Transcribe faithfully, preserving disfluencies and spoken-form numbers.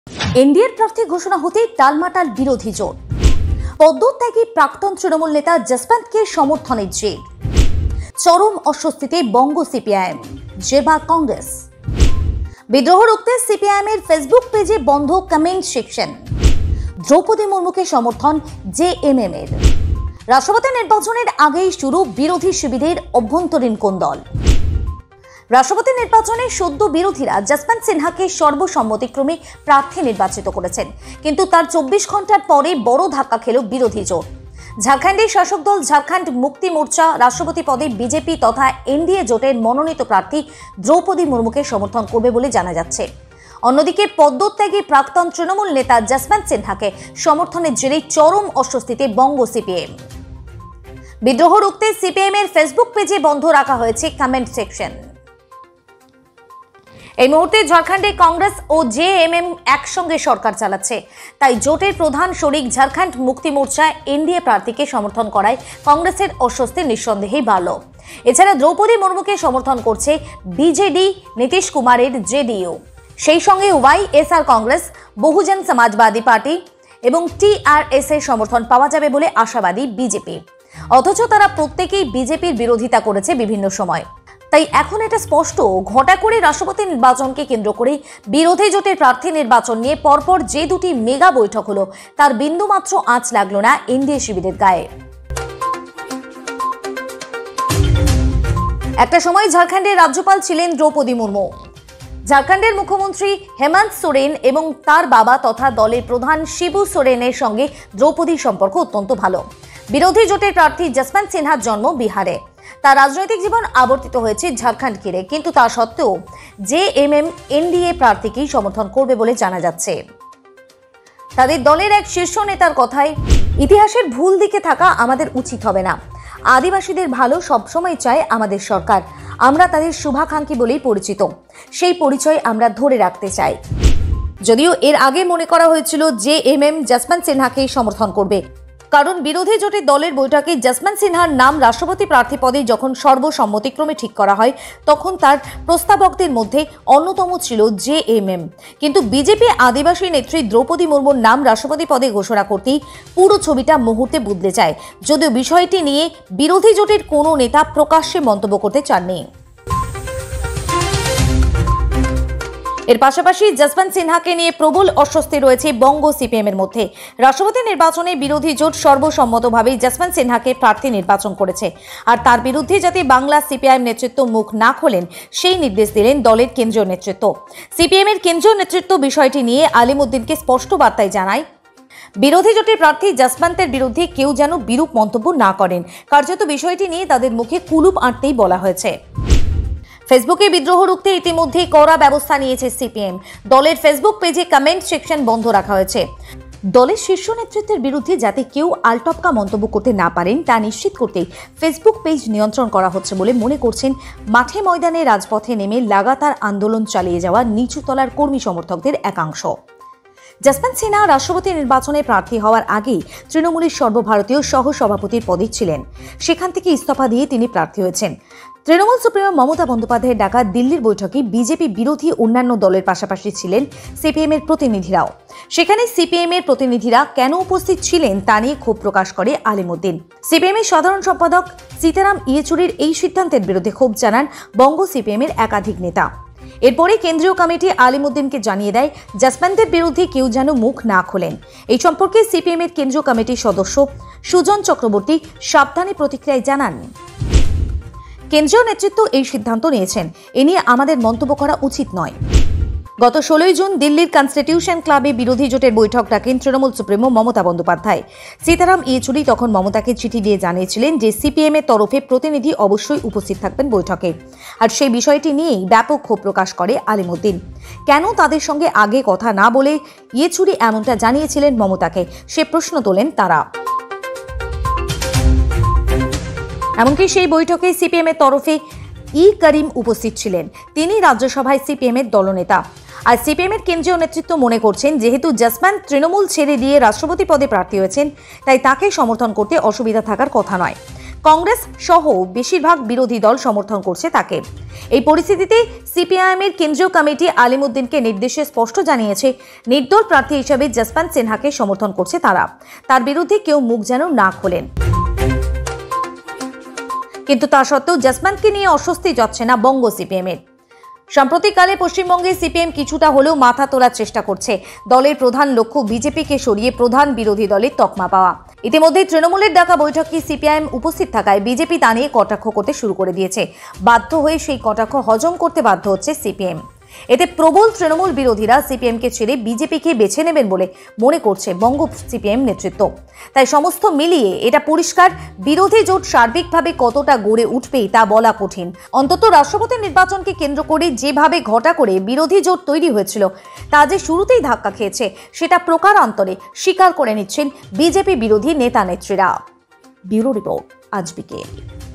এনডিএর প্রার্থী ঘোষণা হতেই টালমাটাল বিরোধী জোট। পদত্যাগী প্রাক্তন তৃণমূল নেতা জসবন্তকে সমর্থনের জের। চরম অস্বস্তিতে বঙ্গ সিপিআইএম, জেরবার কংগ্রেস। বিদ্রোহ রুখতে সিপিআইএম এর ফেসবুক পেজে বন্ধ কমেন্ট সেকশন। দ্রৌপদী মুর্মুকে সমর্থন জেএমএম এর। রাষ্ট্রপতি নির্বাচনের আগেই শুরু বিরোধী শিবিরের অভ্যন্তরীণ কোন্দল। রাষ্ট্রপতি নির্বাচনে সদ্য বিরোধীরা জসবন্ত সিনহাকে সর্বসম্মতিক্রমে প্রার্থী নির্বাচিত করেছেন, কিন্তু তার চব্বিশ ঘন্টার পরে বড় ধাক্কা খেল বিরোধী জোট। ঝাড়খণ্ডের শাসক দল ঝাড়খণ্ড মুক্তি মোর্চা রাষ্ট্রপতি পদে বিজেপি তথা এনডিএ জোটের মনোনীত প্রার্থী দ্রৌপদী মুর্মুকে সমর্থন করবে বলে জানা যাচ্ছে। অন্যদিকে পদত্যাগী প্রাক্তন তৃণমূল নেতা জসবন্ত সিনহাকে সমর্থনের জেরে চরম অস্বস্তিতে বঙ্গ সিপিএম। বিদ্রোহ রুখতে সিপিএম এর ফেসবুক পেজে বন্ধ রাখা হয়েছে কমেন্ট সেকশন। এই মুহূর্তে ঝাড়খণ্ডে কংগ্রেস ও জেএমএম একসঙ্গে সরকার চালাচ্ছে, তাই জোটের প্রধান শরিক ঝাড়খণ্ড মুক্তি মোর্চা এনডিএ প্রার্থীকে সমর্থন করায় কংগ্রেসের অস্বস্তি নিঃসন্দেহেই বাড়ল। এছাড়া দ্রৌপদী মুর্মুকে সমর্থন করছে বিজেডি, নীতিশ কুমারের জেডিইউ। সেই সঙ্গে ওয়াইএসআর কংগ্রেস, বহুজন সমাজবাদী পার্টি এবং টিআরএস এর সমর্থন পাওয়া যাবে বলে আশাবাদী বিজেপি। অথচ তারা প্রত্যেকেই বিজেপির বিরোধিতা করেছে বিভিন্ন সময়। তাই এখন এটা স্পষ্ট, ঘটা করে রাষ্ট্রপতি নির্বাচনকে কেন্দ্র করে বিরোধী জোটের প্রার্থী নির্বাচন নিয়ে পরপর যে দুটি মেগা বৈঠক হলো, তার বিন্দুমাত্র আঁচ লাগলো না এনডিএ শিবিরের গায়ে। একটা সময় ঝাড়খণ্ডের রাজ্যপাল ছিলেন দ্রৌপদী মুর্মু। ঝাড়খণ্ডের মুখ্যমন্ত্রী হেমন্ত সোরেন এবং তার বাবা তথা দলের প্রধান শিবু সোরেনের সঙ্গে দ্রৌপদীর সম্পর্ক অত্যন্ত ভালো। বিরোধী জোটের প্রার্থী জসবন্ত সিনহার জন্ম বিহারে। তার রাজনৈতিক জীবন আবর্তিত হয়েছে ঝাড়খণ্ড ঘিরে, কিন্তু তা সত্ত্বেও জেএমএম এনডিএ প্রার্থীকেই সমর্থন করবে বলে জানা যাচ্ছে। তাদের দলের এক শীর্ষ নেতার কথায়, ইতিহাসের ভুল দিকে থাকা আমাদের উচিত হবে না। আদিবাসীদের ভালো সবসময় চায় আমাদের সরকার। আমরা তাদের শুভাকাঙ্ক্ষী বলেই পরিচিত, সেই পরিচয় আমরা ধরে রাখতে চাই। যদিও এর আগে মনে করা হয়েছিল জেএমএম জসবন্ত সিনহাকেই সমর্থন করবে, কারণ বিরোধী জোটের দলের বৈঠকে জসবন্ত সিনহার নাম রাষ্ট্রপতি প্রার্থী পদে যখন সর্বসম্মতিক্রমে ঠিক করা হয়, তখন তার প্রস্তাবকদের মধ্যে অন্যতম ছিল জেএমএম। কিন্তু বিজেপি আদিবাসী নেত্রী দ্রৌপদী মুর্মুর নাম রাষ্ট্রপতি পদে ঘোষণা করতেই পুরো ছবিটা মুহূর্তে বদলে যায়, যদিও বিষয়টি নিয়ে বিরোধী জোটের কোনো নেতা প্রকাশ্যে মন্তব্য করতে চাননি। এর পাশাপাশি জসবন্ত সিনহাকে নিয়ে প্রবল অস্বস্তি রয়েছে বঙ্গ সিপিএম এর মধ্যে। রাষ্ট্রপতি নির্বাচনে বিরোধী জোট সর্বসম্মতভাবে জসবন্ত সিনহাকে প্রার্থী নির্বাচন করেছে, আর তার বিরুদ্ধে যাতে বাংলা সিপিআইএম নেতৃত্ব মুখ না খোলেন সেই নির্দেশ দিলেন দলের কেন্দ্রীয় নেতৃত্ব। সিপিএম এর কেন্দ্রীয় নেতৃত্ব বিষয়টি নিয়ে আলিমুদ্দিনকে স্পষ্ট বার্তায় জানায়, বিরোধী জোটের প্রার্থী জসবন্তের বিরুদ্ধে কেউ যেন বিরূপ মন্তব্য না করেন। কার্যত বিষয়টি নিয়ে তাদের মুখে কুলুপ আঁটতেই বলা হয়েছে। ফেসবুকে বিদ্রোহ রুখতে ইতিমধ্যেই কড়া ব্যবস্থা নিয়েছে সিপিএম। দলের ফেসবুক পেজে কমেন্ট সেকশন বন্ধ রাখা হয়েছে। দলের শীর্ষ নেতৃত্বের বিরুদ্ধে যাতে কেউ আলটপকা মন্তব্য করতে না পারেন তা নিশ্চিত করতেই ফেসবুক পেজ নিয়ন্ত্রণ করা হচ্ছে বলে মনে করছেন মাঠে ময়দানে রাজপথে নেমে লাগাতার আন্দোলন চালিয়ে যাওয়া নিচুতলার কর্মী সমর্থকদের একাংশ। জসবন্ত সিনহা রাষ্ট্রপতি নির্বাচনে প্রার্থী হওয়ার আগেই তৃণমূলের সর্বভারতীয় সহ সভাপতির পদে ছিলেন। সেখান থেকে ইস্তফা দিয়ে তিনি প্রার্থী হয়েছেন। তৃণমূল সুপ্রিমো মমতা বন্দ্যোপাধ্যায়ের ডাকা দিল্লির বৈঠকে বিজেপি বিরোধী অন্যান্য দলের পাশাপাশি ছিলেন সিপিএম এর প্রতিনিধিরাও। সেখানে সিপিএম এর প্রতিনিধিরা কেন উপস্থিত ছিলেন তা নিয়ে ক্ষোভ প্রকাশ করে আলিমুদ্দিন। সিপিএম এর সাধারণ সম্পাদক সীতারাম ইয়েচুরির এই সিদ্ধান্তের বিরুদ্ধে ক্ষোভ জানান বঙ্গ সিপিএম এর একাধিক নেতা। এরপরে কেন্দ্রীয় কমিটি আলিমুদ্দিনকে জানিয়ে দেয় জসবন্তের বিরুদ্ধে কেউ যেন মুখ না খোলেন। এই সম্পর্কে সিপিএম এর কেন্দ্রীয় কমিটির সদস্য সুজন চক্রবর্তী সাবধানী প্রতিক্রিয়ায় জানান, কেন্দ্রীয় নেতৃত্ব এই সিদ্ধান্ত নিয়েছেন, এ নিয়ে আমাদের মন্তব্য করা উচিত নয়। গত ষোলোই জুন দিল্লির কনস্টিটিউশন ক্লাবে বিরোধী জোটের বৈঠক ডাকেন তৃণমূল সুপ্রিমো মমতা বন্দ্যোপাধ্যায়। সীতারাম ইয়েচুরি তখন মমতাকে চিঠি দিয়ে জানিয়েছিলেন যে সিপিএম এর তরফে প্রতিনিধি অবশ্যই উপস্থিত থাকবেন বৈঠকে, আর সেই বিষয়টি নিয়েই ব্যাপক ক্ষোভ প্রকাশ করে আলিমুদ্দিন। কেন তাদের সঙ্গে আগে কথা না বলে ইয়েচুরি এমনটা জানিয়েছিলেন মমতাকে, সে প্রশ্ন তোলেন তারা। এমনকি সেই বৈঠকে সিপিএম এর তরফে ই করিম উপস্থিত ছিলেন। তিনি রাজ্যসভায় সিপিএম এর দলনেতা। আর সিপিএম এর কেন্দ্রীয় নেতৃত্ব মনে করছেন যেহেতু জসবন্ত তৃণমূল ছেড়ে দিয়ে রাষ্ট্রপতি পদে প্রার্থী হয়েছেন, তাই তাকে সমর্থন করতে অসুবিধা থাকার কথা নয়। কংগ্রেস সহ বেশিরভাগ বিরোধী দল সমর্থন করছে তাকে। এই পরিস্থিতিতে সিপিআইএম এর কেন্দ্রীয় কমিটি আলিমউদ্দিনকে নির্দেশে স্পষ্ট জানিয়েছে নির্দল প্রার্থী হিসেবে যশবন্ত সিনহাকে সমর্থন করছে তারা। তার বিরুদ্ধে কেউ মুখ যেন না খোলেন। কিন্তু তা সত্ত্বেও যশবন্তকে নিয়ে অস্বস্তি যাচ্ছে না বঙ্গ সিপিএম এর। সাম্প্রতিককালে পশ্চিমবঙ্গে সিপিএম কিছুটা হলেও মাথা তোলার চেষ্টা করছে। দলের প্রধান লক্ষ্য বিজেপিকে সরিয়ে প্রধান বিরোধী দলের তকমা পাওয়া। ইতিমধ্যে তৃণমূলের ডাকা বৈঠকে সিপিআইএম উপস্থিত থাকায় বিজেপি তা নিয়ে কটাক্ষ করতে শুরু করে দিয়েছে। বাধ্য হয়ে সেই কটাক্ষ হজম করতে বাধ্য হচ্ছে সিপিএম। এতে প্রবল তৃণমূল বিরোধীরা সিপিএমকে ছেড়ে বিজেপিকে বেছে নেবেন বলে মনে করছে বঙ্গ সিপিএম নেতৃত্ব। তাই সমস্ত মিলিয়ে এটা পরিষ্কার, বিরোধী জোট সার্বিকভাবে কতটা গড়ে উঠবেই তা বলা কঠিন। অন্তত রাষ্ট্রপতি নির্বাচনকে কেন্দ্র করে যেভাবে ঘটা করে বিরোধী জোট তৈরি হয়েছিল তা যে শুরুতেই ধাক্কা খেয়েছে সেটা প্রকারান্তরে স্বীকার করে নিচ্ছেন বিজেপি বিরোধী নেতা নেত্রীরা। Bureau report, আজবিকে।